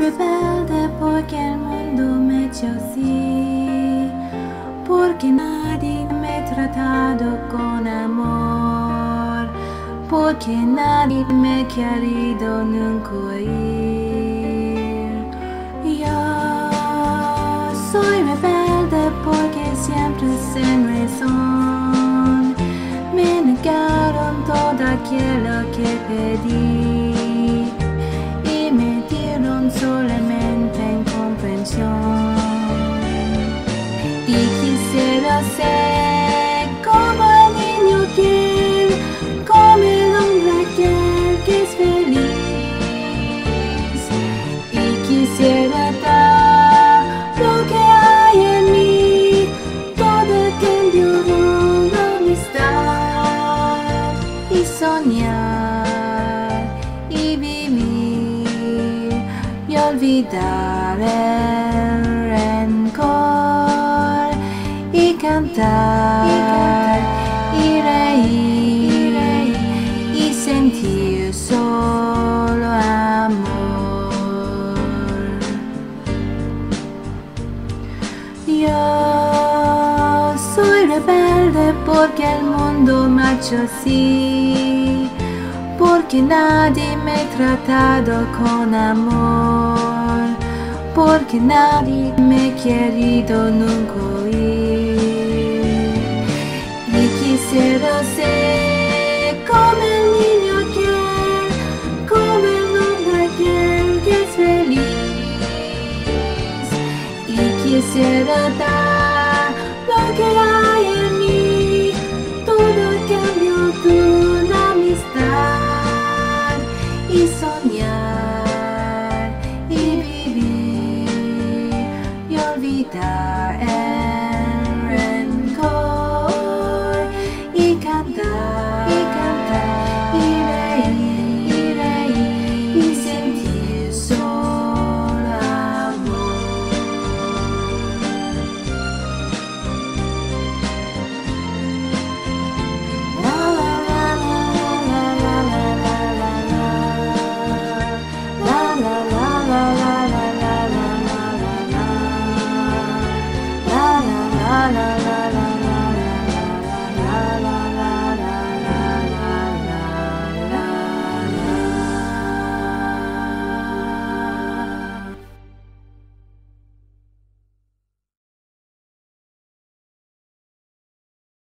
rebelde porque el mundo me ha hecho así, porque nadie me ha tratado con amor, porque nadie me ha querido nunca ir. Yo soy rebelde porque siempre sin razón me negaron todo aquello que pedí y me dieron solamente incomprensión. Y quisiera ser como el niño aquel, como el hombre aquel que es feliz. Y quisiera dar lo que hay en mí, todo cambio de amistad, y soñar y vivir y olvidar el rencor y cantar y reír y sentir solo amor. Yo soy rebelde porque el mundo me ha hecho así, porque nadie me ha tratado con amor, porque nadie me ha querido nunca oír. Y quisiera ser como el niño aquel, como el hombre aquel que es feliz. Y quisiera dar